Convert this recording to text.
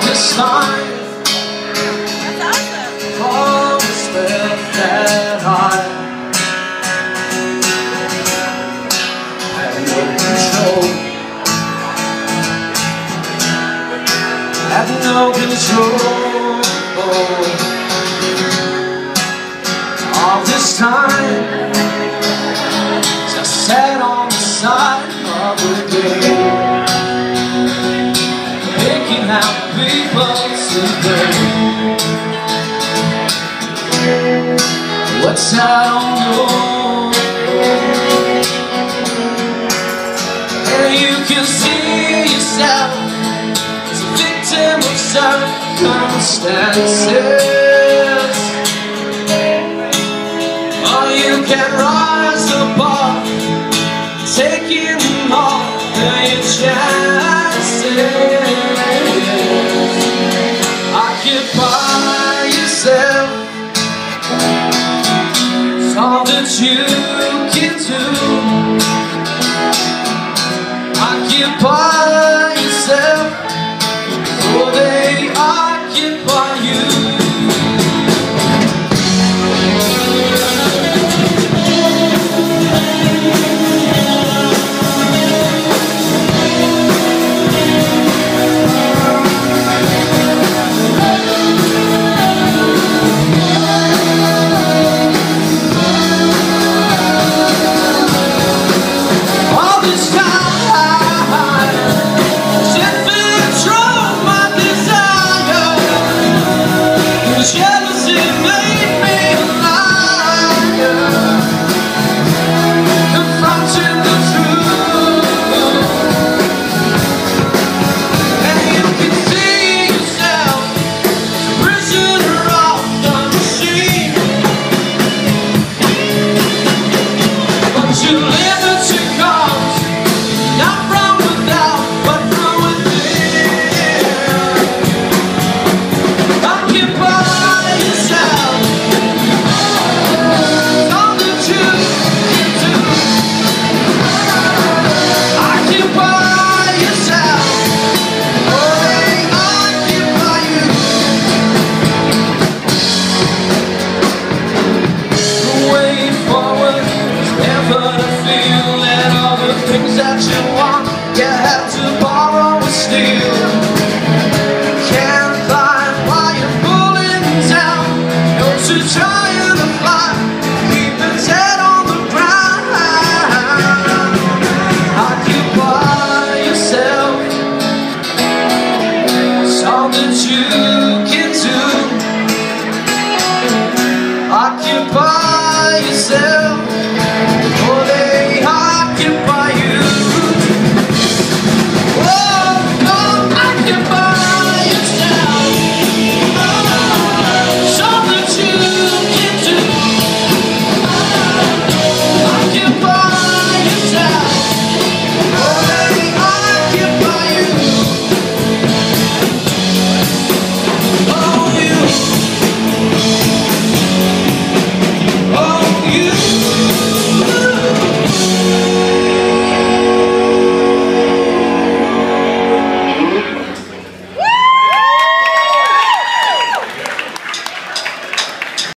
this time, all this left that I have no control, have no control. All this time, I sat on the side of the gate, picking out people to blame. What's I don't know, and you can see yourself as a victim of circumstances, or you can rise above, taking all your chances. Occupy yourself, it's all that you can do. Occupy